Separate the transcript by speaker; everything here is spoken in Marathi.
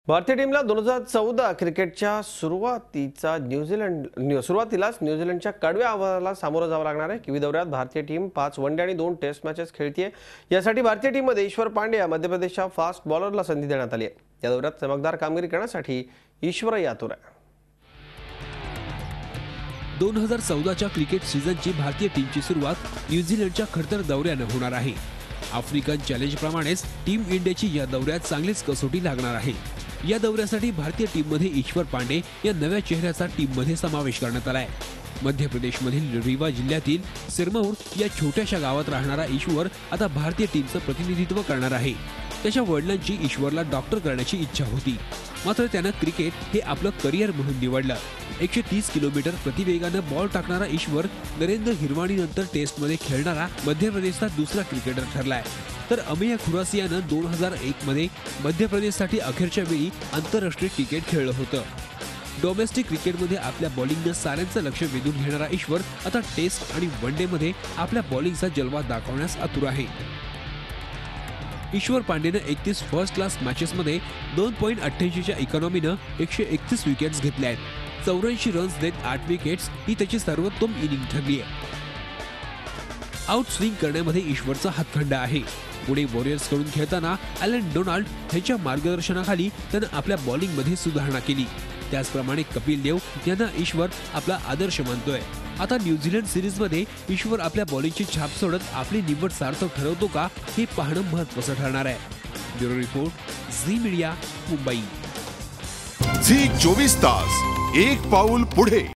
Speaker 1: भारतीय टीमला 2014 क्रिकेटच्या सुरुवातीलाच न्यूझीलंडच्या कडव्या आव्हानाला सामोरं जावं लागणार आहे। किवी दौऱ्यात भारतीय टीम 5 वनडे आणि 2 टेस्ट मॅचेस खेळतीये। यासाठी भारतीय टीममध्ये ईश्वर पांडे या मध्य प्रदेशच्या फास्ट बॉलरला संधी देण्यात आली आहे। या दौऱ्यात चमकदार कामगिरी करण्यासाठी ईश्वर आतुर आहे।
Speaker 2: 2014च्या क्रिकेट सीझनची भारतीय टीमची सुरुवात न्यूझीलंडच्या खडतर दौऱ्याने होणार आहे। आफ्रिकन चॅलेंज प्रमाणेच टीम इंडियाची या दौऱ्यात चांगलीच कसोटी लागणार आहे। या दौऱ्यासाठी भारतीय टीममध्ये ईश्वर पांडे या नव्या चेहऱ्याचा टीममध्ये समावेश करण्यात आला आहे। मध्य प्रदेशमधील रीवा जिल्ह्यातील सिरमौर या छोट्याशा गावात राहणारा ईश्वर आता भारतीय टीमचं प्रतिनिधित्व करणार आहे। त्याच्या वडिलांची ईश्वरला डॉक्टर करण्याची इच्छा होती, मात्र त्याने क्रिकेट हे आपलं करिअर म्हणून निवडलं। 130 किलोमीटर प्रतिवेगाने बॉल टाकणारा ईश्वर नरेंद्र हिरवाणीनंतर टेस्टमध्ये खेळणारा मध्य प्रदेशचा दुसरा क्रिकेटर ठरलाय। तर अमेय खुरासियानं 2001 मध्ये मध्य प्रदेशसाठी अखेरच्या वेळी आंतरराष्ट्रीय क्रिकेट खेळलं होतं। डोमेस्टिक क्रिकेटमध्ये आपल्या बॉलिंगनं साऱ्यांचं लक्ष वेधून घेणारा ईश्वर आता टेस्ट आणि वनडे मध्ये आपल्या बॉलिंगचा जलवा दाखवण्यास आतुर आहे। ईश्वर पांडेने 31 फर्स्ट क्लास मॅचेसमध्ये 2.88 च्या इकॉनॉमीनं 131 विकेट्स घेतल्या आहेत। 84 रन्स देत 8 विकेट्स ही त्याची सर्वोत्तम इनिंग ठरली आहे। आउट स्विंग करण्यामध्ये ईश्वरचा हातखंडा आहे। पुणे वॉरियर्सकडून खेळताना ॲलन डोनाल्ड यांच्या मार्गदर्शनाखाली त्याने आपल्या बॉलिंगमध्ये सुधारणा केली। त्याचप्रमाणे कपिल देव यांना ईश्वर आपला आदर्श मानतोय। आता न्यूझीलंड सिरीजमध्ये ईश्वर आपल्या बॉलिंगची छाप सोडत आपली निवड सार्थक ठरवतो का हे पाहणं महत्त्वाचं ठरणार आहे। Bureau report, Zee media, Mumbai.
Speaker 3: Zee 24 तास, एक पाऊल पुढे।